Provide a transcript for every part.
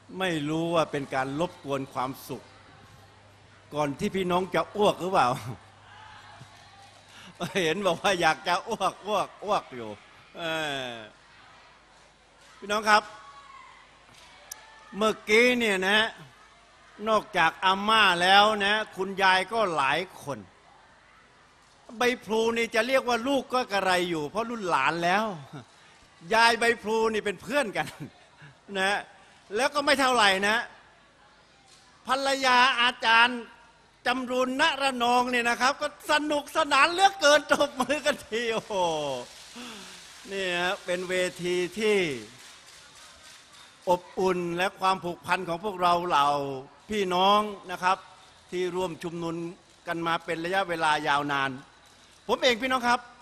ไม่รู้ว่าเป็นการรบกวนความสุขก่อนที่พี่น้องจะอ้วกหรือเปล่าเห็นบอกว่าอยากจะอ้วกอยู่พี่น้องครับเมื่อกี้เนี่ยนะนอกจากอาม่าแล้วนะคุณยายก็หลายคนใบพลูนี่จะเรียกว่าลูกก็กระไรอยู่เพราะรุ่นหลานแล้วยายใบพลูนี่เป็นเพื่อนกันนะแล้วก็ไม่เท่าไหร่นะภรรยาอาจารย์จำรูนณระนองเนี่ยนะครับก็สนุกสนานเหลือเกินตบมือกันทีโอ้โหนี่ฮะเป็นเวทีที่อบอุ่นและความผูกพันของพวกเราเหล่าพี่น้องนะครับที่ร่วมชุมนุมกันมาเป็นระยะเวลายาวนานผมเองพี่น้องครับ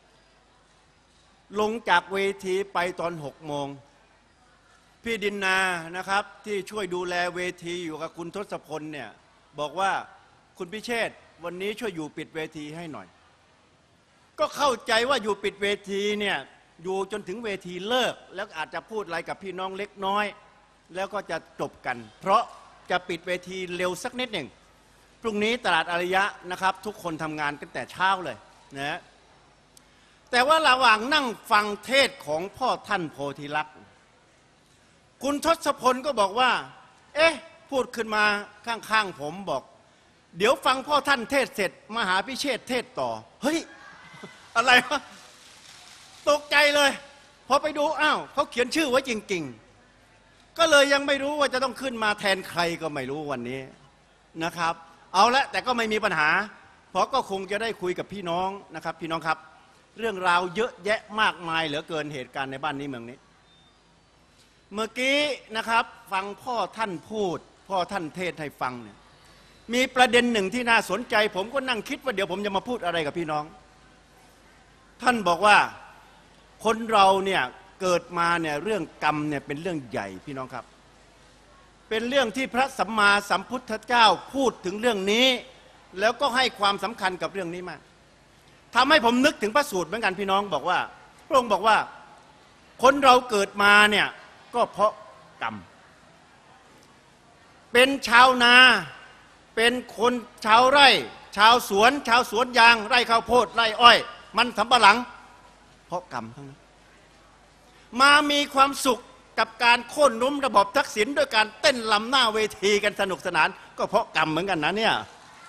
ลงจากเวทีไปตอน6 โมงพี่ดินนานะครับที่ช่วยดูแลเวทีอยู่กับคุณทศพลเนี่ยบอกว่าคุณพิเชษฐ์วันนี้ช่วยอยู่ปิดเวทีให้หน่อยก็เข้าใจว่าอยู่ปิดเวทีเนี่ยอยู่จนถึงเวทีเลิกแล้วอาจจะพูดอะไรกับพี่น้องเล็กน้อยแล้วก็จะจบกันเพราะจะปิดเวทีเร็วสักนิดหนึ่งพรุ่งนี้ตลาดอารยะนะครับทุกคนทำงานกันแต่เช้าเลยนะแต่ว่าระหว่างนั่งฟังเทศของพ่อท่านโพธิลักษณ์คุณทศพลก็บอกว่าเอ๊ะพูดขึ้นมาข้างๆผมบอกเดี๋ยวฟังพ่อท่านเทศเสร็จมหาพิเชษฐ์เทศต่อเฮ้ยอะไรวะตกใจเลยพอไปดูอ้าวเขาเขียนชื่อไว้จริงๆก็เลยยังไม่รู้ว่าจะต้องขึ้นมาแทนใครก็ไม่รู้วันนี้นะครับเอาละแต่ก็ไม่มีปัญหาเพราะก็คงจะได้คุยกับพี่น้องนะครับพี่น้องครับเรื่องราวเยอะแยะมากมายเหลือเกินเหตุการณ์ในบ้านนี้เมืองนี้เมื่อกี้นะครับฟังพ่อท่านพูดพ่อท่านเทศให้ฟังเนี่ยมีประเด็นหนึ่งที่น่าสนใจผมก็นั่งคิดว่าเดี๋ยวผมจะมาพูดอะไรกับพี่น้องท่านบอกว่าคนเราเนี่ยเกิดมาเนี่ยเรื่องกรรมเนี่ยเป็นเรื่องใหญ่พี่น้องครับเป็นเรื่องที่พระสัมมาสัมพุทธเจ้าพูดถึงเรื่องนี้แล้วก็ให้ความสำคัญกับเรื่องนี้มากทำให้ผมนึกถึงพระสูตรเหมือนกันพี่น้องบอกว่าพระองค์บอกว่าคนเราเกิดมาเนี่ยก็เพราะกรรมเป็นชาวนาเป็นคนชาวไร่ชาวสวนยางไร่ข้าวโพดไร่อ้อยมันสำปะหลังเพราะกรรมทั้งนั้นมามีความสุขกับการโค่นล้มระบบทักษิณด้วยการเต้นลำหน้าเวทีกันสนุกสนานก็เพราะกรรมเหมือนกันนะเนี่ย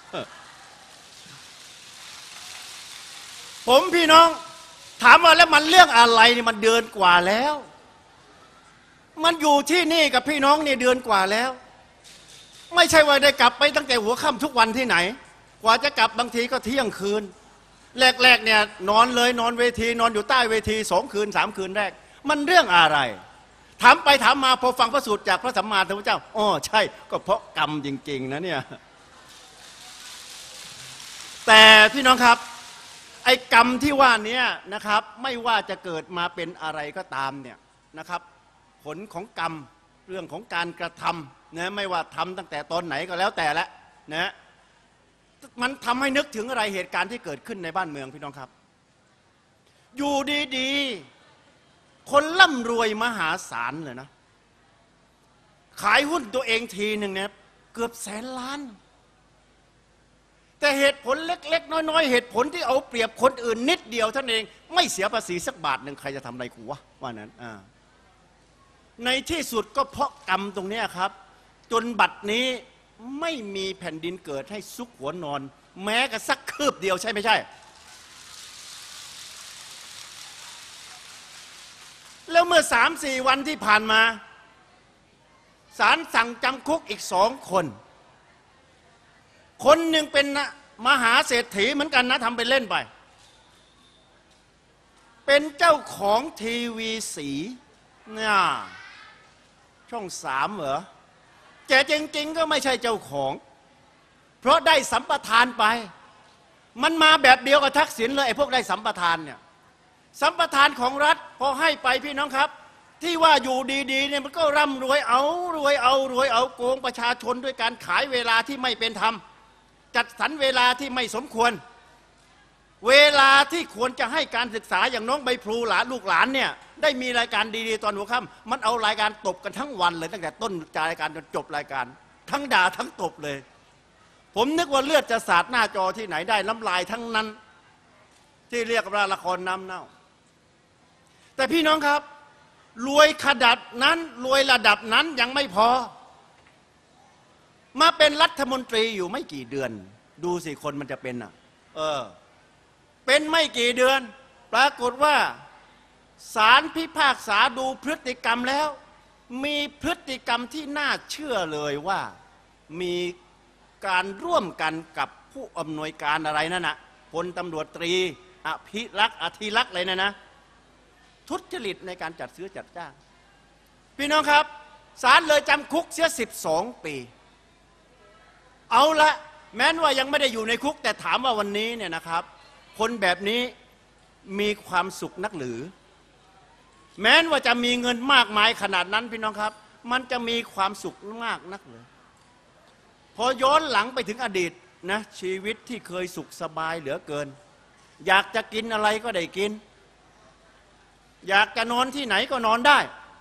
ผมพี่น้องถามว่าแล้วมันเรื่องอะไรนี่มันเดือนกว่าแล้วมันอยู่ที่นี่กับพี่น้องเนี่ยเดือนกว่าแล้วไม่ใช่ว่าได้กลับไปตั้งแต่หัวค่ำทุกวันที่ไหนกว่าจะกลับบางทีก็เที่ยงคืนแรกๆเนี่ยนอนเลยนอนเวทีนอนอยู่ใต้เวที2 คืน 3 คืนแรกมันเรื่องอะไรถามไปถามมาพอฟังพระสูตรจากพระสัมมาสัมพุทธเจ้าอ๋อใช่ก็เพราะกรรมจริงๆนะเนี่ยแต่พี่น้องครับไอ้กรรมที่ว่านี้นะครับไม่ว่าจะเกิดมาเป็นอะไรก็ตามเนี่ยนะครับผลของกรรมเรื่องของการกระทำนะไม่ว่าทำตั้งแต่ตอนไหนก็แล้วแต่ละนะมันทำให้นึกถึงอะไรเหตุการณ์ที่เกิดขึ้นในบ้านเมืองพี่น้องครับอยู่ดีๆคนร่ำรวยมหาศาลเลยนะขายหุ้นตัวเองทีหนึ่งเนี่ยเกือบ100,000 ล้านแต่เหตุผลเล็กๆน้อยๆเหตุผลที่เอาเปรียบคนอื่นนิดเดียวท่านเองไม่เสียภาษีสักบาทหนึ่งใครจะทำอะไรกูวะว่านั้นในที่สุดก็เพราะกรรมตรงนี้ครับจนบัดนี้ไม่มีแผ่นดินเกิดให้ซุกหัวนอนแม้กระสักคืบเดียวใช่ไม่ใช่แล้วเมื่อ3-4 วันที่ผ่านมาศาลสั่งจำคุกอีก2 คนคนหนึ่งเป็นมหาเศรษฐีเหมือนกันนะทำเป็นเล่นไปเป็นเจ้าของทีวีสีเนี่ยช่อง3เหรอแต่จริงๆก็ไม่ใช่เจ้าของเพราะได้สัมปทานไปมันมาแบบเดียวกับทักษิณเลยไอ้พวกได้สัมปทานเนี่ยสัมปทานของรัฐพอให้ไปพี่น้องครับที่ว่าอยู่ดีๆเนี่ยมันก็ร่ำรวยเอาโกงประชาชนด้วยการขายเวลาที่ไม่เป็นธรรมจัดสรรเวลาที่ไม่สมควรเวลาที่ควรจะให้การศึกษาอย่างน้องใบพลูหลานลูกหลานเนี่ยได้มีรายการดีๆตอนหัวค่ำมันเอารายการตบกันทั้งวันเลยตั้งแต่ต้นรายการจนจบรายการทั้งด่าทั้งตบเลยผมนึกว่าเลือดจะสาดหน้าจอที่ไหนได้น้ำลายทั้งนั้นที่เรียกว่าละครน้ำเน่าแต่พี่น้องครับรวยขนาดนั้นรวยระดับนั้นยังไม่พอมาเป็นรัฐมนตรีอยู่ไม่กี่เดือนดูสิคนมันจะเป็นเป็นไม่กี่เดือนปรากฏว่าศาลพิพากษาดูพฤติกรรมแล้วมีพฤติกรรมที่น่าเชื่อเลยว่ามีการร่วมกันกับผู้อำนวยการอะไรนั่นนะพลตำรวจตรีอภิรักษ์อธิรักษ์เลยนะทุจริตในการจัดซื้อจัดจ้างพี่น้องครับศาลเลยจำคุกเสีย12 ปีเอาละแม้ว่ายังไม่ได้อยู่ในคุกแต่ถามว่าวันนี้เนี่ยนะครับคนแบบนี้มีความสุขนักหรือแม้ว่าจะมีเงินมากมายขนาดนั้นพี่น้องครับมันจะมีความสุขมากนักหรือพอย้อนหลังไปถึงอดีตนะชีวิตที่เคยสุขสบายเหลือเกินอยากจะกินอะไรก็ได้กินอยากจะนอนที่ไหนก็นอนได้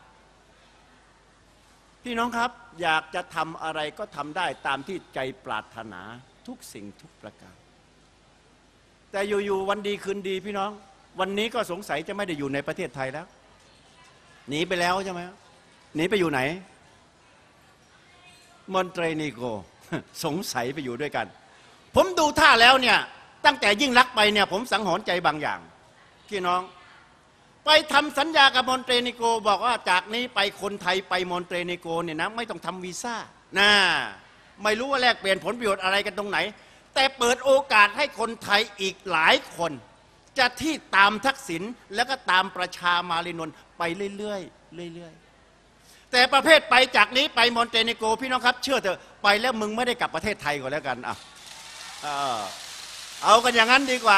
พี่น้องครับอยากจะทำอะไรก็ทำได้ตามที่ใจปรารถนาทุกสิ่งทุกประการแต่อยู่ๆวันดีคืนดีพี่น้องวันนี้ก็สงสัยจะไม่ได้อยู่ในประเทศไทยแล้วหนีไปแล้วใช่ไหมหนีไปอยู่ไหนมอนเตเนโกรสงสัยไปอยู่ด้วยกันผมดูท่าแล้วเนี่ยตั้งแต่ยิ่งลักษณ์ไปเนี่ยผมสังหรณ์ใจบางอย่างพี่น้องไปทำสัญญากับมอนเตเนโกรบอกว่าจากนี้ไปคนไทยไปมอนเตเนโกรเนี่ยนะไม่ต้องทำวีซ่านะไม่รู้ว่าแลกเปลี่ยนผลประโยชน์อะไรกันตรงไหนแต่เปิดโอกาสให้คนไทยอีกหลายคนจะที่ตามทักษิณแล้วก็ตามประชามาลีนนท์ไปเรื่อยๆแต่ประเภทไปจากนี้ไปมอนเตเนโกรพี่น้องครับเชื่อเถอะไปแล้วมึงไม่ได้กลับประเทศไทยก่อนแล้วกันเอากันอย่างนั้นดีกว่า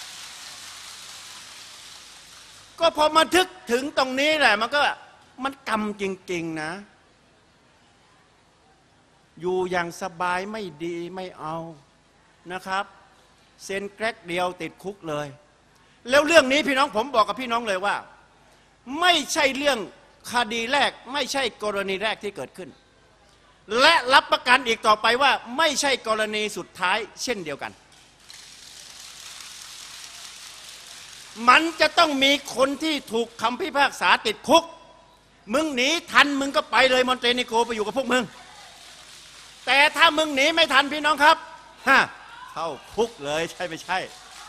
ก็พอมาทึกถึงตรงนี้แหละมันกรรมจริงๆนะอยู่อย่างสบายไม่ดีไม่เอานะครับเซ็นแกรกเดียวติดคุกเลยแล้วเรื่องนี้พี่น้องผมบอกกับพี่น้องเลยว่าไม่ใช่เรื่องคดีแรกไม่ใช่กรณีแรกที่เกิดขึ้นและรับประกันอีกต่อไปว่าไม่ใช่กรณีสุดท้ายเช่นเดียวกันมันจะต้องมีคนที่ถูกคำพิพากษาติดคุกมึงหนีทันมึงก็ไปเลยมอนเตเนโกรไปอยู่กับพวกมึงแต่ถ้ามึงหนีไม่ทันพี่น้องครับเข้าคุกเลยใช่ไม่ใช่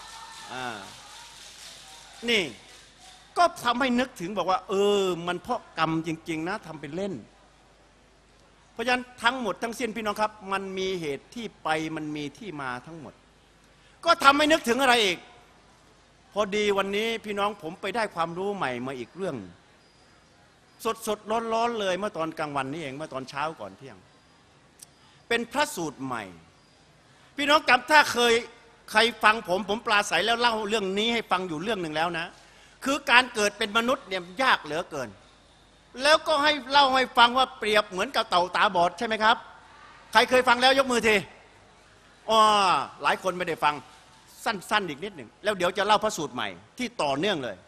นี่ก็ทำให้นึกถึงบอกว่ามันเพราะกรรมจริงๆนะทำเป็นเล่นเพราะฉะนั้นทั้งหมดทั้งสิ้นพี่น้องครับมันมีเหตุที่ไปมันมีที่มาทั้งหมดก็ทำให้นึกถึงอะไรอีกพอดีวันนี้พี่น้องผมไปได้ความรู้ใหม่มาอีกเรื่องสดๆร้อนๆเลยเมื่อตอนกลางวันนี้เองเมื่อตอนเช้าก่อนเที่ยงเป็นพระสูตรใหม่พี่น้องจำถ้าใครฟังผมปราศัยแล้วเล่าเรื่องนี้ให้ฟังอยู่เรื่องหนึ่งแล้วนะคือการเกิดเป็นมนุษย์เนี่ยยากเหลือเกินแล้วก็ให้เล่าให้ฟังว่าเปรียบเหมือนกับเต่าตาบอดใช่ไหมครับใครเคยฟังแล้วยกมือทีหลายคนไม่ได้ฟังสั้นๆอีกนิดหนึ่งแล้วเดี๋ยวจะเล่าพระสูตรใหม่ที่ต่อเนื่องเลย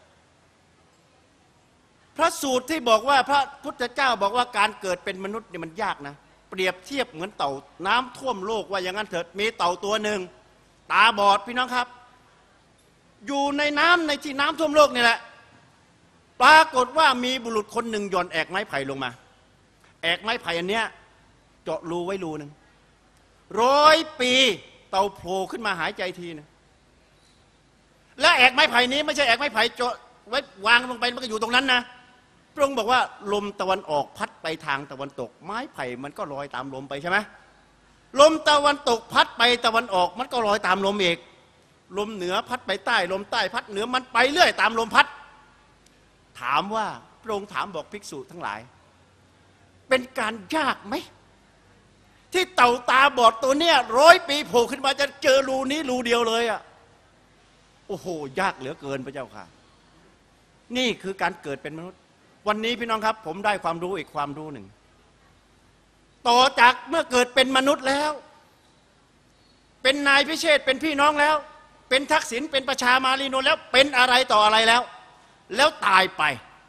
พระสูตรที่บอกว่าพระพุทธเจ้าบอกว่าการเกิดเป็นมนุษย์เนี่ยมันยากนะเปรียบเทียบเหมือนเต่าน้ำท่วมโลกว่าอย่างนั้นเถิดมีเต่าตัวหนึ่งตาบอดพี่น้องครับอยู่ในน้ำในที่น้ำท่วมโลกนี่แหละปรากฏว่ามีบุรุษคนหนึ่งหย่อนแอกไม้ไผ่ลงมาแอกไม้ไผ่อันเนี้ยเจาะรูไว้รูนึง100 ปีเต่าโผล่ขึ้นมาหายใจทีนึงและแอกไม้ไผ่นี้ไม่ใช่แอกไม้ไผ่เจาะไว้วางลงไปมันก็อยู่ตรงนั้นนะพระองค์บอกว่าลมตะวันออกพัดไปทางตะวันตกไม้ไผ่มันก็ลอยตามลมไปใช่ไหมลมตะวันตกพัดไปตะวันออกมันก็ลอยตามลมอีกลมเหนือพัดไปใต้ลมใต้พัดเหนือมันไปเรื่อยตามลมพัดถามว่าพระองค์ถามบอกภิกษุทั้งหลายเป็นการยากไหมที่เต่าตาบอดตัวเนี้ย100 ปีโผล่ขึ้นมาจะเจอรูนี้รูเดียวเลยโอ้โหยากเหลือเกินพระเจ้าค่ะนี่คือการเกิดเป็นมนุษย์วันนี้พี่น้องครับผมได้ความรู้อีกความรู้หนึ่งต่อจากเมื่อเกิดเป็นมนุษย์แล้วเป็นนายพิเชษเป็นพี่น้องแล้วเป็นทักษิณเป็นประชามารีนนท์แล้วเป็นอะไรต่ออะไรแล้วตายไป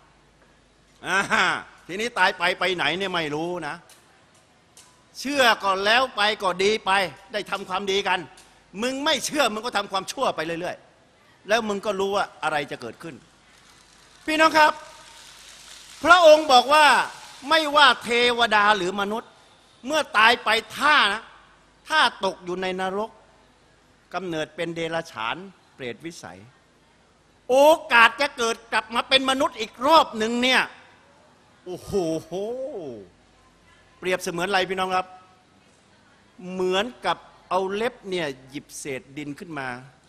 ทีนี้ตายไปไหนเนี่ยไม่รู้นะ เชื่อก่อนแล้วไปก็ดีไปได้ทำความดีกันมึงไม่เชื่อมึงก็ทำความชั่วไปเรื่อยๆแล้วมึงก็รู้ว่าอะไรจะเกิดขึ้นพี่น้องครับพระองค์บอกว่าไม่ว่าเทวดาหรือมนุษย์เมื่อตายไปถ้าตกอยู่ในนรกกำเนิดเป็นเดรัจฉานเปรตวิสัยโอกาสจะเกิดกลับมาเป็นมนุษย์อีกรอบหนึ่งเนี่ยโอ้โหเปรียบเสมือนอะไรพี่น้องครับเหมือนกับเอาเล็บเนี่ยหยิบเศษดินขึ้นมา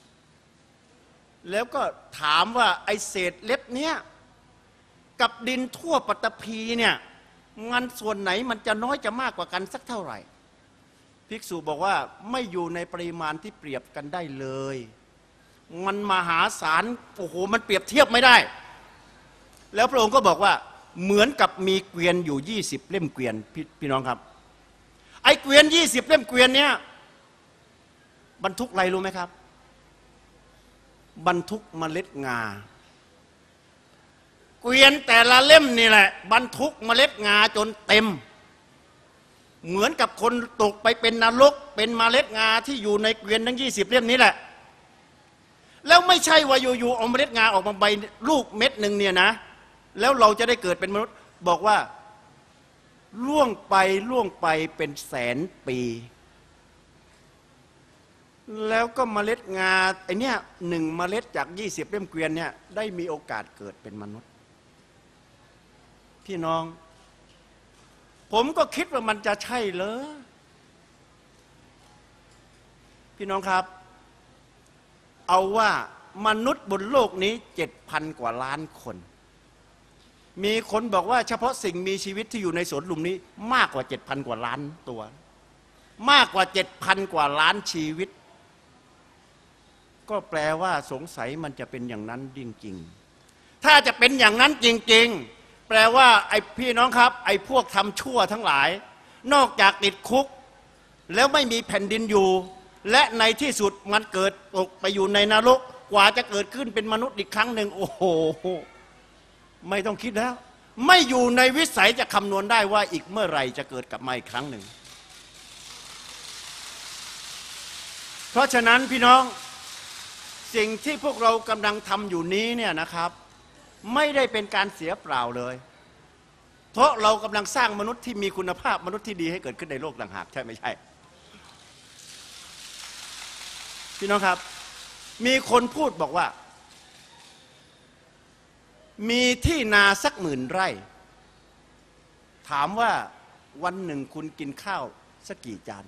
แล้วก็ถามว่าไอเศษเล็บเนี้ยกับดินทั่วปฐพีเนี่ยมันส่วนไหนมันจะน้อยจะมากกว่ากันสักเท่าไหร่ภิกษุบอกว่าไม่อยู่ในปริมาณที่เปรียบกันได้เลยมันมหาศาลโอ้โหมันเปรียบเทียบไม่ได้แล้วพระองค์ก็บอกว่าเหมือนกับมีเกวียนอยู่20เล่มเกวียนพี่น้องครับไอ้เกวียน20เล่มเกวียนเนี้ยบรรทุกอะไรรู้ไหมครับบรรทุกเมล็ดงาเกวียนแต่ละเล่มนี่แหละบรรทุกเมล็ดงาจนเต็มเหมือนกับคนตกไปเป็นนรกเป็นเมล็ดงาที่อยู่ในเกวียนทั้ง20เล่มนี้แหละแล้วไม่ใช่ว่าอยู่ๆเอาเมล็ดงาออกมาใบลูกเม็ดหนึ่งเนี่ยนะแล้วเราจะได้เกิดเป็นมนุษย์บอกว่าล่วงไปเป็นแสนปีแล้วก็เมล็ดงาไอเนี้ย1 เมล็ดจาก20เล่มเกวียนเนี่ยได้มีโอกาสเกิดเป็นมนุษย์พี่น้องผมก็คิดว่ามันจะใช่เหรอพี่น้องครับเอาว่ามนุษย์บนโลกนี้7,000 กว่าล้านคนมีคนบอกว่าเฉพาะสิ่งมีชีวิตที่อยู่ในสวนลุมนี้มากกว่า 7,000 กว่าล้านตัวมากกว่า 7,000 กว่าล้านชีวิตก็แปลว่าสงสัยมันจะเป็นอย่างนั้นจริงๆถ้าจะเป็นอย่างนั้นจริงๆแปลว่าไอ้พี่น้องครับไอ้พวกทำชั่วทั้งหลายนอกจากติดคุกแล้วไม่มีแผ่นดินอยู่และในที่สุดมันเกิดตกไปอยู่ในนรกกว่าจะเกิดขึ้นเป็นมนุษย์อีกครั้งหนึ่งโอ้โหไม่ต้องคิดแล้วไม่อยู่ในวิสัยจะคำนวณได้ว่าอีกเมื่อไหร่จะเกิดกลับมาอีกครั้งหนึ่งเพราะฉะนั้นพี่น้องสิ่งที่พวกเรากำลังทำอยู่นี้เนี่ยนะครับไม่ได้เป็นการเสียเปล่าเลยเพราะเรากำลังสร้างมนุษย์ที่มีคุณภาพมนุษย์ที่ดีให้เกิดขึ้นในโลกต่างหากใช่ไม่ใช่พี่น้องครับมีคนพูดบอกว่ามีที่นาสัก10,000 ไร่ถามว่าวันหนึ่งคุณกินข้าวสักกี่จาน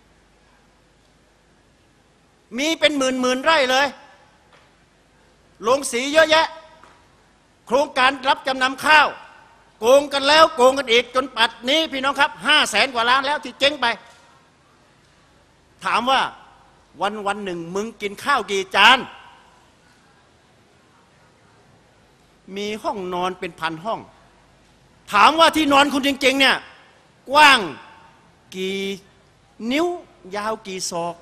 มีเป็นหมื่นไร่เลยโรงสีเยอะแยะโครงการรับจำนำข้าวโกงกันแล้วโกงกันอีกจนปัดนี้พี่น้องครับ500,000 กว่าล้านแล้วที่เจ๊งไปถามว่าวันหนึ่งมึงกินข้าวกี่จานมีห้องนอนเป็น1,000 ห้องถามว่าที่นอนคุณจริงๆเนี่ยกว้างกี่นิ้วยาวกี่ศอก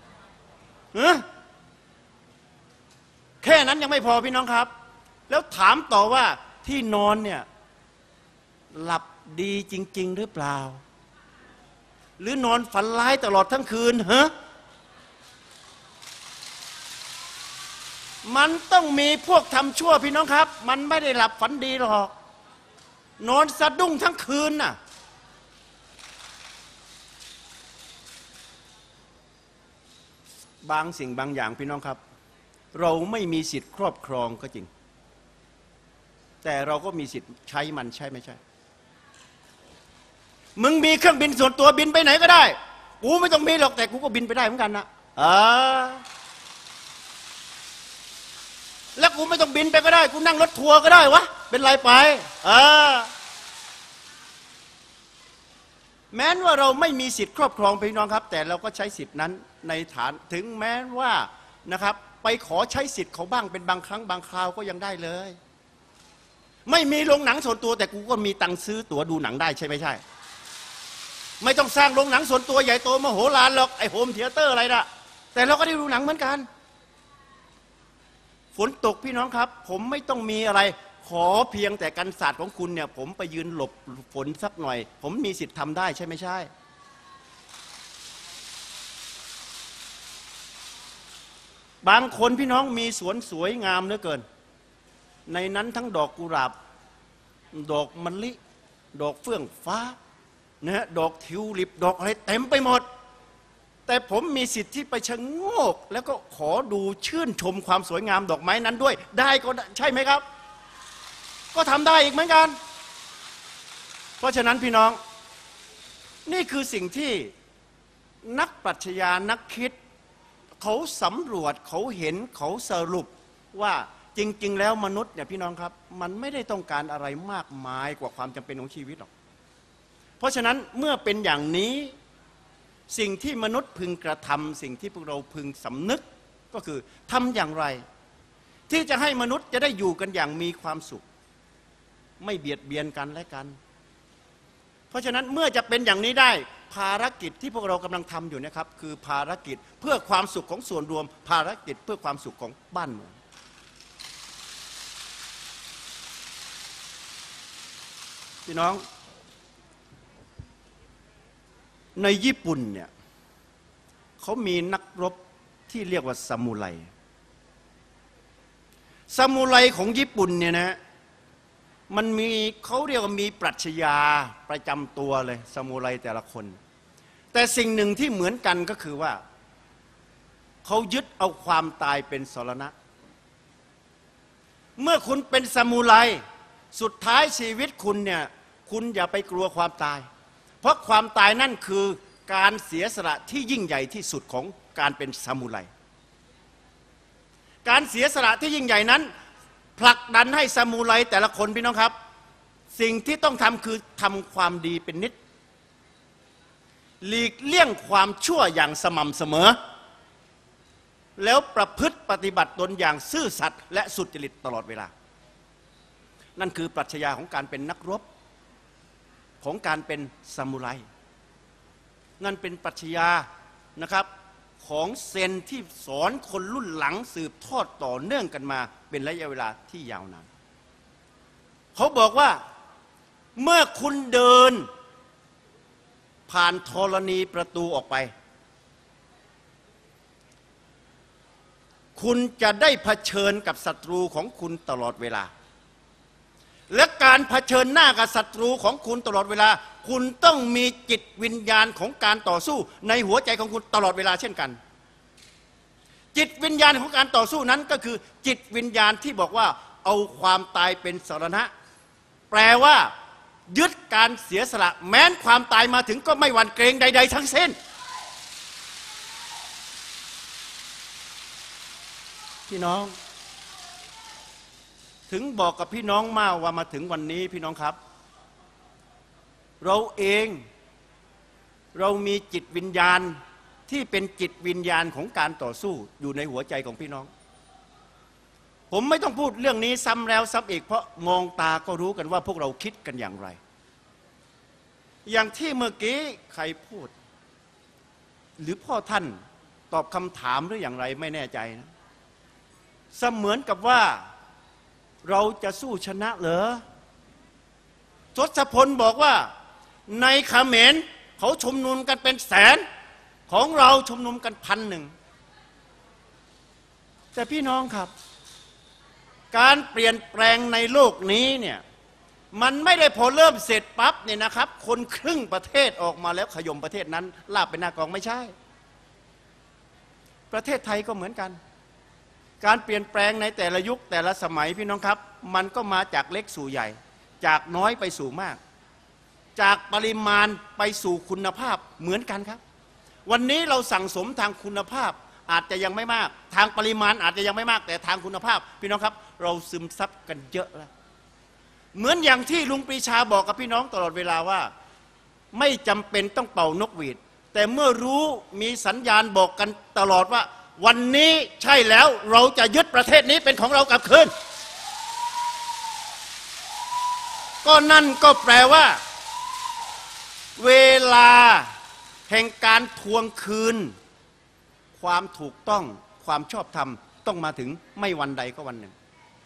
แค่นั้นยังไม่พอพี่น้องครับแล้วถามต่อว่าที่นอนเนี่ยหลับดีจริงๆหรือเปล่าหรือนอนฝันร้ายตลอดทั้งคืนมันต้องมีพวกทำชั่วพี่น้องครับมันไม่ได้หลับฝันดีหรอกนอนสะดุ้งทั้งคืนน่ะบางสิ่งบางอย่างพี่น้องครับเราไม่มีสิทธิ์ครอบครองก็จริงแต่เราก็มีสิทธิ์ใช้มันใช่ไม่ใช่มึงมีเครื่องบินส่วนตัวบินไปไหนก็ได้กูไม่ต้องมีหรอกแต่กูก็บินไปได้เหมือนกันนะแล้วกูไม่ต้องบินไปก็ได้กูนั่งรถทัวร์ก็ได้วะเป็นไรไปแม้ว่าเราไม่มีสิทธิ์ครอบครองพี่น้องครับแต่เราก็ใช้สิทธินั้นในฐานถึงแม้ว่านะครับไปขอใช้สิทธิ์เขาบ้างเป็นบางครั้งบางคราวก็ยังได้เลยไม่มีโรงหนังส่วนตัวแต่กูก็มีตังค์ซื้อตั๋วดูหนังได้ใช่ไม่ใช่ไม่ต้องสร้างโรงหนังส่วนตัวใหญ่โตมโหฬารหรอกไอโฮมเธียเตอร์อะไรนะแต่เราก็ได้ดูหนังเหมือนกันฝนตกพี่น้องครับผมไม่ต้องมีอะไรขอเพียงแต่กันศาสตร์ของคุณเนี่ยผมไปยืนหลบฝนสักหน่อยผมมีสิทธิ์ทำได้ใช่ไม่ใช่บางคนพี่น้องมีสวนสวยงามเหลือเกินในนั้นทั้งดอกกุหลาบดอกมะลิดอกเฟื่องฟ้านะฮะดอกทิวลิปดอกอะไรเต็มไปหมดแต่ผมมีสิทธิ์ที่ไปชะโงกแล้วก็ขอดูชื่นชมความสวยงามดอกไม้นั้นด้วยได้ก็ใช่ไหมครับก็ทำได้อีกเหมือนกันเพราะฉะนั้นพี่น้องนี่คือสิ่งที่นักปรัชญานักคิดเขาสำรวจเขาเห็นเขาสรุปว่าจริงๆแล้วมนุษย์เนี่ยพี่น้องครับมันไม่ได้ต้องการอะไรมากมายกว่าความจำเป็นของชีวิตหรอกเพราะฉะนั้นเมื่อเป็นอย่างนี้สิ่งที่มนุษย์พึงกระทำสิ่งที่พวกเราพึงสำนึกก็คือทำอย่างไรที่จะให้มนุษย์จะได้อยู่กันอย่างมีความสุขไม่เบียดเบียนกันและกันเพราะฉะนั้นเมื่อจะเป็นอย่างนี้ได้ภารกิจที่พวกเรากำลังทำอยู่นะครับคือภารกิจเพื่อความสุขของส่วนรวมภารกิจเพื่อความสุขของบ้านเมืองพี่น้องในญี่ปุ่นเนี่ยเขามีนักรบที่เรียกว่าซามูไรของญี่ปุ่นเนี่ยนะมันมีเขาเรียกว่ามีปรัชญาประจำตัวเลยซามูไรแต่ละคนแต่สิ่งหนึ่งที่เหมือนกันก็คือว่าเขายึดเอาความตายเป็นสรณะเมื่อคุณเป็นซามูไรสุดท้ายชีวิตคุณเนี่ยคุณอย่าไปกลัวความตายเพราะความตายนั่นคือการเสียสละที่ยิ่งใหญ่ที่สุดของการเป็นซามูไรการเสียสละที่ยิ่งใหญ่นั้นผลักดันให้ซามูไรแต่ละคนพี่น้องครับสิ่งที่ต้องทำคือทำความดีเป็นนิดหลีกเลี่ยงความชั่วอย่างสม่ำเสมอแล้วประพฤติปฏิบัติตนอย่างซื่อสัตย์และสุจริตตลอดเวลานั่นคือปรัชญาของการเป็นนักรบของการเป็นซามูไรนั่นเป็นปรัชญานะครับของเซนที่สอนคนรุ่นหลังสืบทอดต่อเนื่องกันมาเป็นระยะเวลาที่ยาวนานเขาบอกว่าเมื่อคุณเดินผ่านธรณีประตูออกไปคุณจะได้เผชิญกับศัตรูของคุณตลอดเวลาและการเผชิญหน้ากับศัตรูของคุณตลอดเวลาคุณต้องมีจิตวิญญาณของการต่อสู้ในหัวใจของคุณตลอดเวลาเช่นกันจิตวิญญาณของการต่อสู้นั้นก็คือจิตวิญญาณที่บอกว่าเอาความตายเป็นสรณะแปลว่ายึดการเสียสละแม้นความตายมาถึงก็ไม่หวั่นเกรงใดๆทั้งสิ้นพี่น้องถึงบอกกับพี่น้องมาว่ามาถึงวันนี้พี่น้องครับเราเองเรามีจิตวิญญาณที่เป็นจิตวิญญาณของการต่อสู้อยู่ในหัวใจของพี่น้องผมไม่ต้องพูดเรื่องนี้ซ้ำแล้วซ้ำอีกเพราะมองตาก็รู้กันว่าพวกเราคิดกันอย่างไรอย่างที่เมื่อกี้ใครพูดหรือพ่อท่านตอบคำถามหรืออย่างไรไม่แน่ใจนะเสมือนกับว่าเราจะสู้ชนะเหรอทศพลบอกว่าในเขมรเขาชุมนุมกันเป็นแสนของเราชุมนุมกัน1,000แต่พี่น้องครับการเปลี่ยนแปลงในโลกนี้เนี่ยมันไม่ได้พอเริ่มเสร็จปั๊บเนี่ยนะครับคนครึ่งประเทศออกมาแล้วขย่มประเทศนั้นลาบเป็นหน้ากองไม่ใช่ประเทศไทยก็เหมือนกันการเปลี่ยนแปลงในแต่ละยุคแต่ละสมัยพี่น้องครับมันก็มาจากเล็กสู่ใหญ่จากน้อยไปสู่มากจากปริมาณไปสู่คุณภาพเหมือนกันครับวันนี้เราสั่งสมทางคุณภาพอาจจะยังไม่มากทางปริมาณอาจจะยังไม่มากแต่ทางคุณภาพพี่น้องครับเราซึมซับกันเยอะแล้วเหมือนอย่างที่ลุงปรีชาบอกกับพี่น้องตลอดเวลาว่าไม่จำเป็นต้องเป่านกหวีดแต่เมื่อรู้มีสัญญาณบอกกันตลอดว่าวันนี้ใช่แล้วเราจะยึดประเทศนี้เป็นของเรากลับคืนก็นั่นก็แปลว่าเวลาแห่งการทวงคืนความถูกต้องความชอบธรรมต้องมาถึงไม่วันใดก็วันหนึ่ง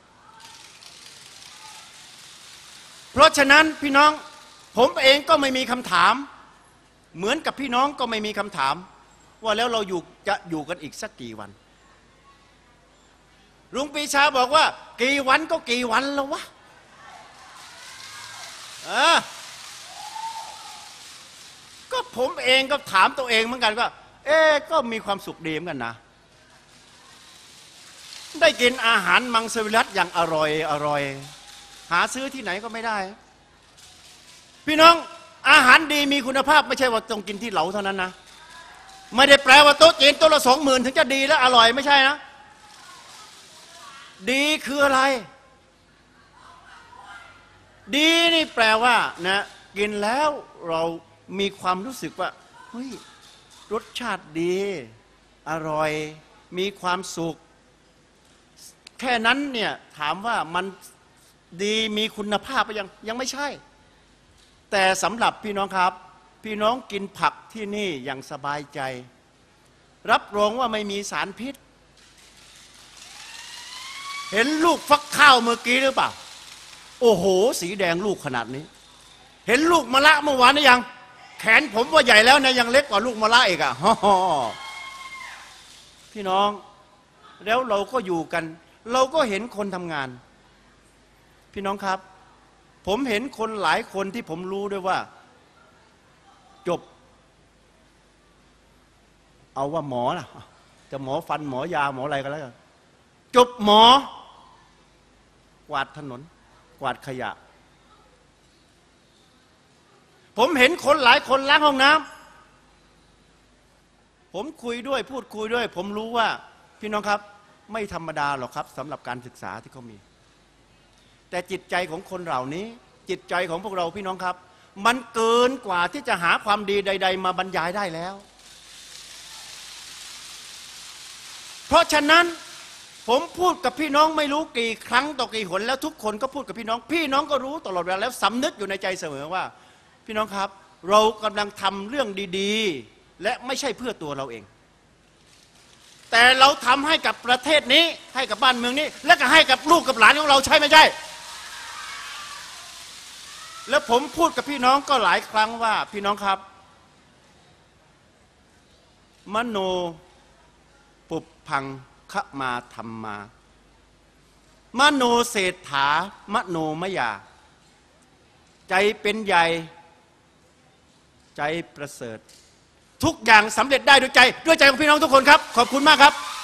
เพราะฉะนั้นพี่น้องผมเองก็ไม่มีคำถามเหมือนกับพี่น้องก็ไม่มีคำถามว่าแล้วเราจะอยู่กันอีกสักกี่วันลุงปรีชาบอกว่ากี่วันก็กี่วันแล้ววะก็ผมเองก็ถามตัวเองเหมือนกันว่าก็มีความสุขดีเหมือนกันนะได้กินอาหารมังสวิรัติอย่างอร่อยหาซื้อที่ไหนก็ไม่ได้พี่น้องอาหารดีมีคุณภาพไม่ใช่ว่าต้องกินที่เหลาเท่านั้นนะไม่ได้แปลว่าโต๊ะจีนโต๊ะละ20,000ถึงจะดีและอร่อยไม่ใช่นะดีคืออะไรดีนี่แปลว่านะกินแล้วเรามีความรู้สึกว่าเฮ้ยรสชาติดีอร่อยมีความสุขแค่นั้นเนี่ยถามว่ามันดีมีคุณภาพไปยังไม่ใช่แต่สำหรับพี่น้องครับพี่น้องกินผักที่นี่อย่างสบายใจรับรองว่าไม่มีสารพิษเห็นลูกฟักข้าวเมื่อกี้หรือเปล่าโอ้โหสีแดงลูกขนาดนี้เห็นลูกมะละเมื่อวานนี่ยังแขนผมว่าใหญ่แล้วนะยังเล็กกว่าลูกมะละอีกอ่ะพี่น้องแล้วเราก็อยู่กันเราก็เห็นคนทำงานพี่น้องครับผมเห็นคนหลายคนที่ผมรู้ด้วยว่าจบเอาว่าหมอนะจะหมอฟันหมอยาหมออะไรก็แล้วกันจบหมอกวาดถนนกวาดขยะผมเห็นคนหลายคนล้างห้องน้ำผมคุยด้วยพูดคุยด้วยผมรู้ว่าพี่น้องครับไม่ธรรมดาหรอกครับสำหรับการศึกษาที่เขามีแต่จิตใจของคนเหล่านี้จิตใจของพวกเราพี่น้องครับมันเกินกว่าที่จะหาความดีใดๆมาบรรยายได้แล้วเพราะฉะนั้นผมพูดกับพี่น้องไม่รู้กี่ครั้งต่อกี่หนแล้วทุกคนก็พูดกับพี่น้องก็รู้ตลอดเวลาแล้วสำนึกอยู่ในใจเสมอว่าพี่น้องครับเรากำลังทำเรื่องดีๆและไม่ใช่เพื่อตัวเราเองแต่เราทำให้กับประเทศนี้ให้กับบ้านเมืองนี้และก็ให้กับลูกกับหลานของเราใช่ไม่ใช่แล้วผมพูดกับพี่น้องก็หลายครั้งว่าพี่น้องครับมโนปุพพังขมาธรรมามโนเศรษฐามโนมยาใจเป็นใหญ่ใจประเสริฐทุกอย่างสำเร็จได้ด้วยใจของพี่น้องทุกคนครับขอบคุณมากครับ